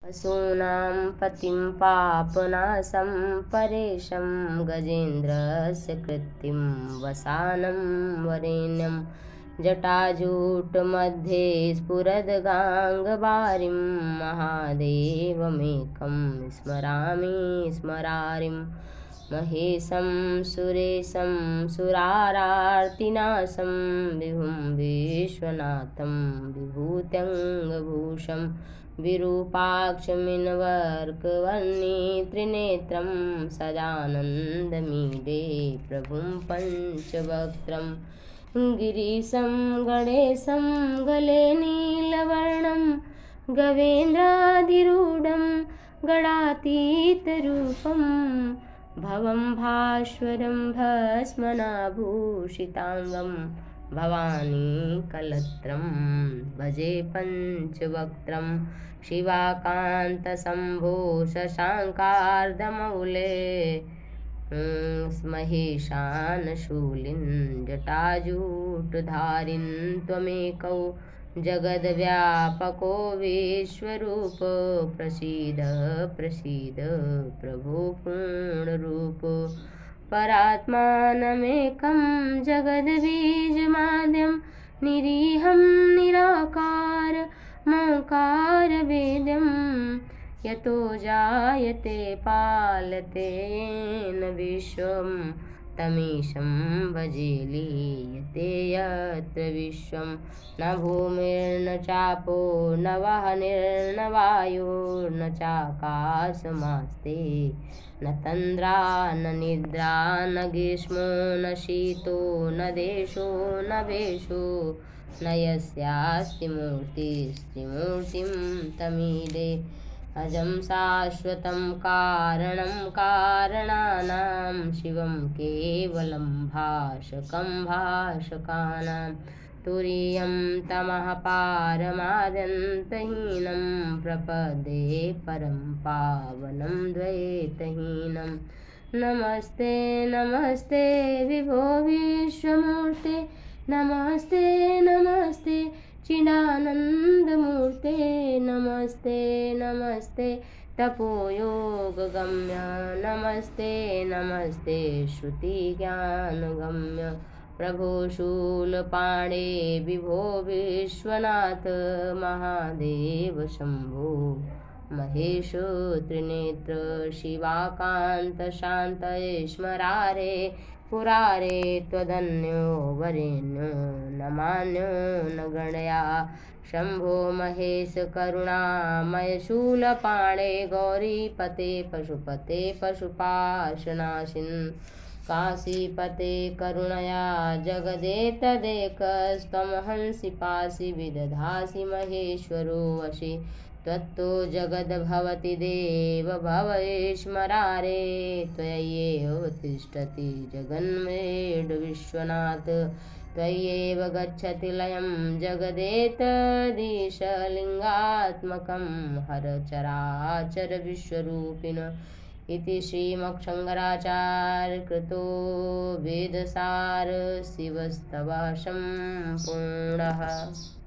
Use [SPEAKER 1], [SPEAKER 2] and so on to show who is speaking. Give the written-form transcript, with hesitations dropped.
[SPEAKER 1] पशूनां पतिं पापनाशं परेशं गजेन्द्रस्य कृत्तिं वसानं वरेण्यं जटाजूटमध्ये स्फुरद्गाङ्गवारिं महादेवमेकं स्मरामि स्मरारिं महेशं सुरेशं सुरारार्तिनाशं विभुं विश्वनाथं विभूत्यङ्गभूषं विरूपाक्षमिनवर्कवर्णी त्रिनेत्रं सदानन्दमीडे प्रभुं पञ्चवक्त्रं गिरीशं गणेशं गले नीलवर्णं गवेन्द्राधिरूढं गणातीतरूपं भवं भास्वरं भस्मनाभूषिताङ्गं भवानी कलत्रं भजे पञ्चवक्त्रं शिवाकान्तशम्भो शशाङ्कार्धमौले महेशानशूलिन् जटाजूटधारिन् त्वमेकौ जगद्व्यापको विश्वरूप प्रसीद प्रसीद प्रभो पूर्णरूप परात्मानमेकं जगद्बीजमाद्यं निरीहं निराकारमकारवेद्यं यतो जायते पालते येन विश्वं तमीशं भजे लीयते यत्र विश्वं न भूमिर्न चापो न वह्निर्न वायुर्न चाकाशमास्ते न तन्द्रा न निद्रा न ग्रीष्मो न शीतो न देशो न वेशो न यस्यास्ति मूर्तिस्त्रिमूर्तिं तमीडे अजं शाश्वतं कारणं कारणानां शिवं केवलं भाषकं भाषकानां तुरीयं तमः पारमाद्यन्तहीनं प्रपदे परं पावनं द्वैतहीनं नमस्ते नमस्ते विभो विश्वमूर्ते नमस्ते नमस्ते चिदानन्दमूर्ते नमस्ते नमस्ते तपोयोगगम्य नमस्ते नमस्ते श्रुतिज्ञानगम्य प्रभो शूलपाणे विभो विश्वनाथ महादेव शम्भो महेश त्रिनेत्र शिवाकान्त शान्त स्मरारे पुरारे त्वदन्यो वरेण्यो न मान्यो न गणया शम्भो महेश करुणामय शूलपाणे गौरीपते पशुपते पशुपाशनाशिन् काशीपते करुणया जगदेतदेकस्त्वं हंसि पासि विदधासि महेश्वरो वशे त्वत्तो जगद्भवति देव भव स्मरारे त्वय्येव तिष्ठति जगन्मेढ विश्वनाथ त्वय्येव गच्छति लयं जगदेतदीशलिङ्गात्मकं हर चराचर विश्वरूपिण इति श्रीमच्छङ्कराचार्यकृतो वेदसार शिवस्तवः सम्पूर्णः।